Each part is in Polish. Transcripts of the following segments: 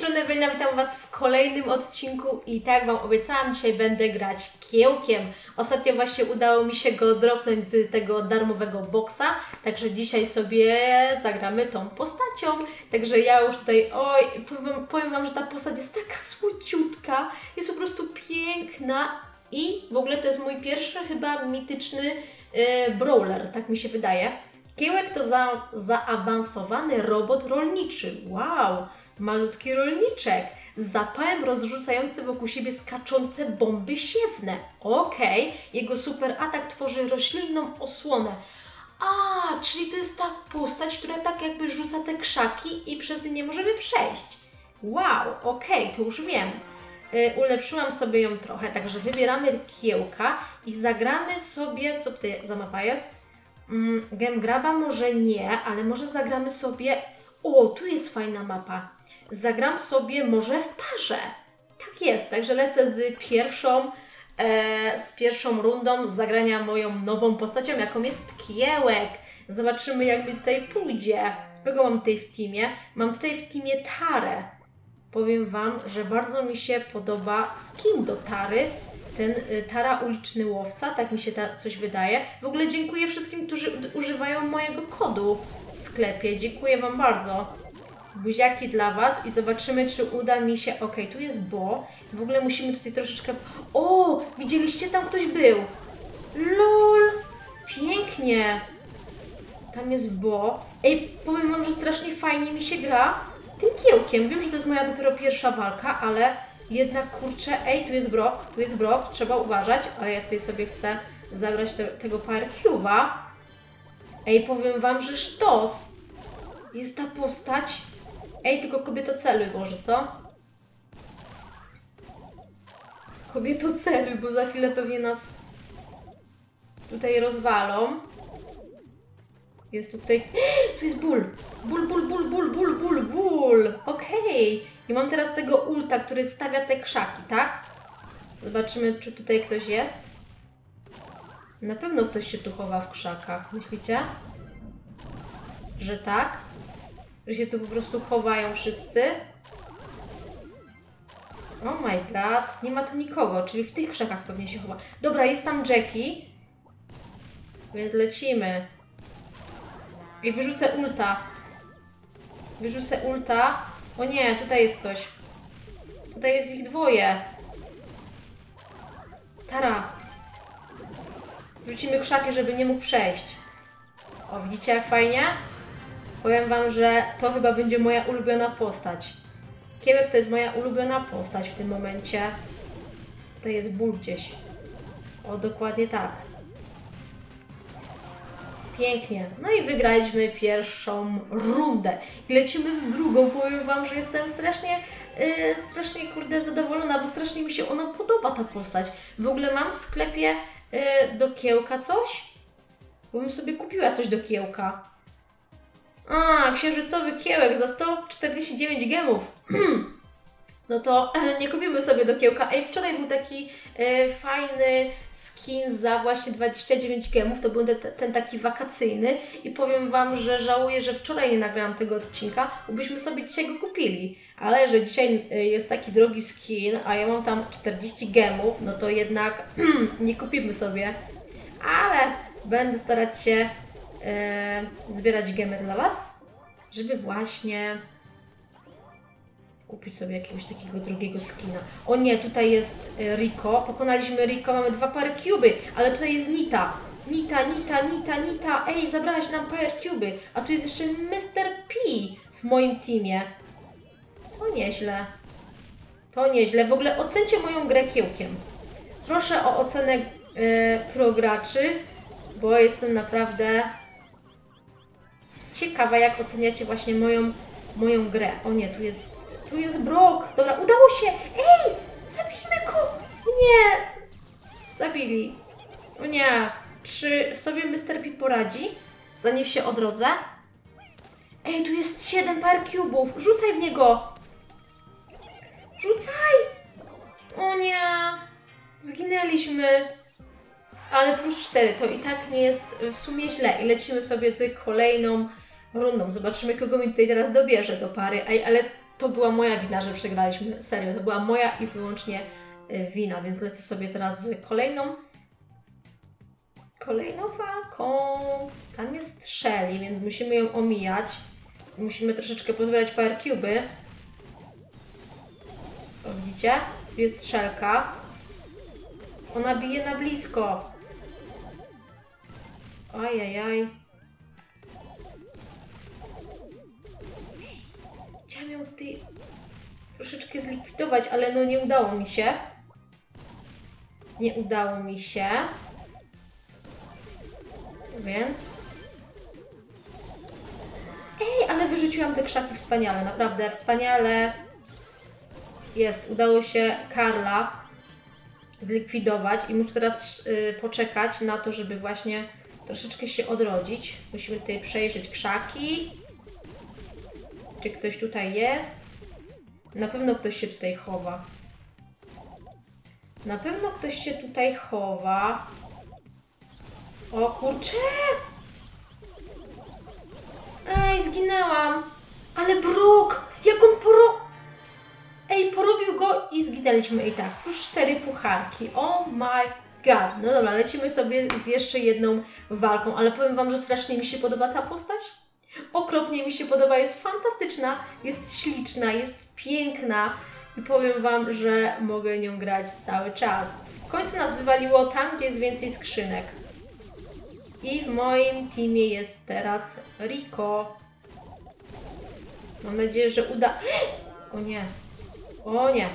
strony Ewelina, witam Was w kolejnym odcinku i tak jak Wam obiecałam, dzisiaj będę grać Kiełkiem. Ostatnio właśnie udało mi się go dropnąć z tego darmowego boxa, także dzisiaj sobie zagramy tą postacią. Także ja już tutaj, powiem Wam, że ta postać jest taka słodziutka, jest po prostu piękna i w ogóle to jest mój pierwszy chyba mityczny brawler, tak mi się wydaje. Kiełek to zaawansowany robot rolniczy. Wow! Malutki rolniczek z zapałem rozrzucający wokół siebie skaczące bomby siewne. Okej. Jego super atak tworzy roślinną osłonę. Czyli to jest ta postać, która tak jakby rzuca te krzaki i przez nie nie możemy przejść. Wow, okej, to już wiem. Ulepszyłam sobie ją trochę, także wybieramy Kiełka i zagramy sobie, co tutaj za mapa jest? Game Graba może nie, ale może zagramy sobie... tu jest fajna mapa. Zagram sobie może w parze. Tak jest, także lecę z pierwszą rundą zagrania moją nową postacią, jaką jest Kiełek. Zobaczymy, jak mi tutaj pójdzie. Kogo mam tutaj w teamie? Mam tutaj w teamie Tarę. Powiem Wam, że bardzo mi się podoba skin do Tary. Ten Tara uliczny łowca, tak mi się coś wydaje. W ogóle dziękuję wszystkim, którzy używają mojego kodu w sklepie. Dziękuję Wam bardzo. Buziaki dla Was i zobaczymy, czy uda mi się... Okej, tu jest Bo. W ogóle musimy tutaj troszeczkę... Widzieliście? Tam ktoś był. LOL! Pięknie. Tam jest Bo. Powiem Wam, że strasznie fajnie mi się gra tym Kiełkiem. Wiem, że to jest moja dopiero pierwsza walka, ale... Jednak kurczę, tu jest Brock, trzeba uważać, ale ja tutaj sobie chcę zabrać tego Power Cube'a. Powiem Wam, że sztos! Jest ta postać. Tylko kobieto celuj, Boże, co? Kobieto celuj, bo za chwilę pewnie nas tutaj rozwalą. Jest tutaj... Tu jest ból! Ból! Okej. I mam teraz tego ulta, który stawia te krzaki, tak? Zobaczymy, czy tutaj ktoś jest. Na pewno ktoś się tu chowa w krzakach. Myślicie? Że tak? Że się tu po prostu chowają wszyscy? Oh my god. Nie ma tu nikogo, czyli w tych krzakach pewnie się chowa. Dobra, jest tam Jackie. Więc lecimy. I wyrzucę ulta. O nie, tutaj jest ktoś. Tutaj jest ich dwoje. Tara. Wrzucimy krzaki, żeby nie mógł przejść. Widzicie jak fajnie? Powiem Wam, że to chyba będzie moja ulubiona postać. Kiełek to jest moja ulubiona postać w tym momencie. Tutaj jest ból gdzieś. Dokładnie tak. Pięknie. No i wygraliśmy pierwszą rundę. I lecimy z drugą. Powiem Wam, że jestem strasznie kurde zadowolona, bo strasznie mi się ona podoba, ta postać. W ogóle mam w sklepie do Kiełka coś? Bo bym sobie kupiła coś do Kiełka. Księżycowy Kiełek za 149 gemów. No to nie kupimy sobie do Kiełka. Wczoraj był taki fajny skin za właśnie 29 gemów. To był ten taki wakacyjny. I powiem Wam, że żałuję, że wczoraj nie nagrałam tego odcinka, bo byśmy sobie dzisiaj go kupili. Ale że dzisiaj jest taki drogi skin, a ja mam tam 40 gemów, no to jednak nie kupimy sobie. Ale będę starać się zbierać gemy dla Was, żeby właśnie... kupić sobie jakiegoś takiego drogiego skina. O nie, tutaj jest Rico. Pokonaliśmy Rico, mamy 2 Power Cube'y, ale tutaj jest Nita. Nita. Zabrałaś nam Power Cube'y. A tu jest jeszcze Mr. P w moim teamie. To nieźle. W ogóle ocencie moją grę Kiełkiem. Proszę o ocenę pro graczy, bo jestem naprawdę ciekawa, jak oceniacie właśnie moją grę. O nie, tu jest Brock. Dobra, udało się. Zabijmy go. Nie. Zabili. O nie. Czy sobie Mr. P poradzi, zanim się odrodzę? Tu jest 7 Power Cube'ów. Rzucaj w niego. Rzucaj. O nie. Zginęliśmy. Ale plus 4 to i tak nie jest w sumie źle. I lecimy sobie z kolejną rundą. Zobaczymy, kogo mi tutaj teraz dobierze do pary. Ale to była moja wina, że przegraliśmy. Serio, to była moja i wyłącznie wina, więc lecę sobie teraz z kolejną walką. Tam jest Shelly, więc musimy ją omijać. Musimy troszeczkę pozbierać Power Cube'y. O, widzicie? Tu jest Shelka. Ona bije na blisko. Ajajaj. Chciałam ją tutaj troszeczkę zlikwidować, ale no nie udało mi się. Nie udało mi się. Więc... Ej, ale wyrzuciłam te krzaki wspaniale, naprawdę wspaniale. Jest, udało się Karla zlikwidować i muszę teraz poczekać na to, żeby właśnie troszeczkę się odrodzić. Musimy tutaj przejrzeć krzaki. Czy ktoś tutaj jest? Na pewno ktoś się tutaj chowa. Na pewno ktoś się tutaj chowa. O kurczę! Ej, zginęłam! Ale Brook! Jak on Ej, porobił go i zginęliśmy i tak. Plus 4 pucharki. Oh my god. No dobra, lecimy sobie z jeszcze jedną walką, ale powiem Wam, że strasznie mi się podoba ta postać. Okropnie mi się podoba, jest fantastyczna, jest śliczna, jest piękna i powiem Wam, że mogę nią grać cały czas. W końcu nas wywaliło tam, gdzie jest więcej skrzynek. I w moim teamie jest teraz Rico. Mam nadzieję, że uda... O nie. O nie.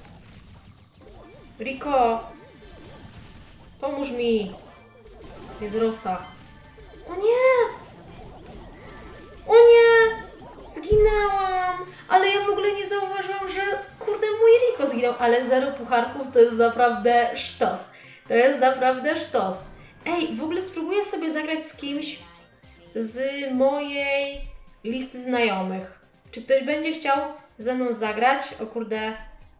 Rico. Pomóż mi. Jest Rosa. O nie. O nie. Zginęłam. Ale ja w ogóle nie zauważyłam, że kurde mój Rico zginął. Ale 0 pucharków to jest naprawdę sztos. To jest naprawdę sztos. Ej, w ogóle spróbuję sobie zagrać z kimś z mojej listy znajomych. Czy ktoś będzie chciał ze mną zagrać? O kurde.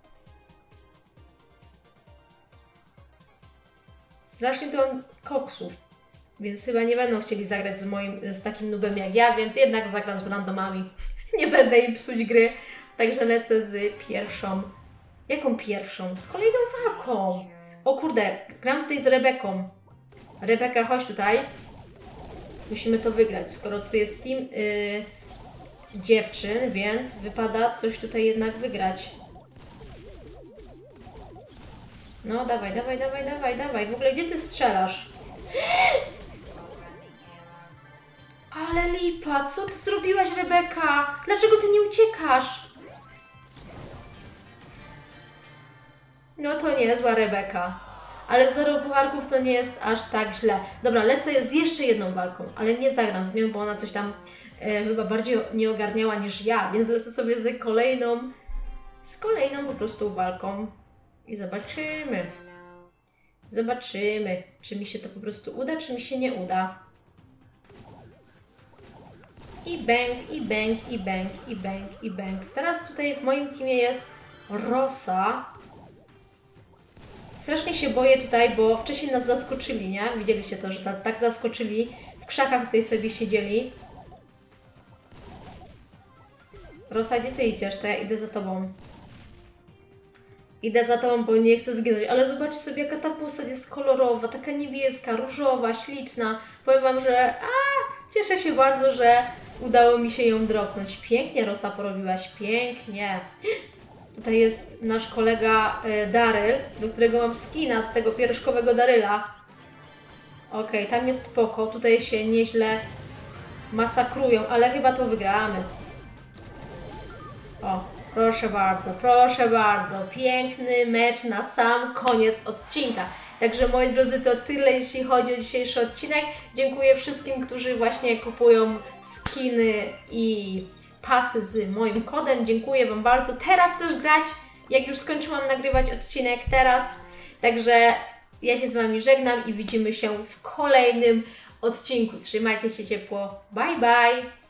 Strasznie to mam koksów. Więc chyba nie będą chcieli zagrać z takim nubem jak ja, więc jednak zagram z randomami. Nie będę im psuć gry. Także lecę z pierwszą. Jaką pierwszą? Z kolejną walką. O kurde, gram tutaj z Rebeką. Rebeka, chodź tutaj. Musimy to wygrać, skoro tu jest team dziewczyn, więc wypada coś tutaj jednak wygrać. No, dawaj, dawaj, dawaj, dawaj, dawaj. W ogóle gdzie ty strzelasz? Ale lipa, co ty zrobiłaś, Rebeka? Dlaczego ty nie uciekasz? No to niezła Rebeka. Ale 0 pucharków to nie jest aż tak źle. Dobra, lecę z jeszcze jedną walką, ale nie zagram z nią, bo ona coś tam chyba bardziej nie ogarniała niż ja, więc lecę sobie z kolejną po prostu walką i zobaczymy. Zobaczymy, czy mi się to po prostu uda, czy mi się nie uda. I bang, i bang, i bang, i bang, i bang. Teraz tutaj w moim teamie jest Rosa. Strasznie się boję tutaj, bo wcześniej nas zaskoczyli, nie? Widzieliście to, że nas tak zaskoczyli. W krzakach tutaj sobie siedzieli. Rosa, gdzie ty idziesz? To ja idę za tobą. Idę za tobą, bo nie chcę zginąć. Ale zobaczcie sobie, jaka ta postać jest kolorowa, taka niebieska, różowa, śliczna. Powiem Wam, że cieszę się bardzo, że udało mi się ją dropnąć. Pięknie, Rosa, porobiłaś. Pięknie. Tutaj jest nasz kolega Daryl, do którego mam skina, tego pieruszkowego Daryla. Okej, tam jest Poco, tutaj się nieźle masakrują, ale chyba to wygramy. O, proszę bardzo, piękny mecz na sam koniec odcinka. Także moi drodzy, to tyle jeśli chodzi o dzisiejszy odcinek. Dziękuję wszystkim, którzy właśnie kupują skiny i pasy z moim kodem. Dziękuję Wam bardzo. Teraz też grać, jak już skończyłam nagrywać odcinek teraz. Także ja się z Wami żegnam i widzimy się w kolejnym odcinku. Trzymajcie się ciepło. Bye, bye!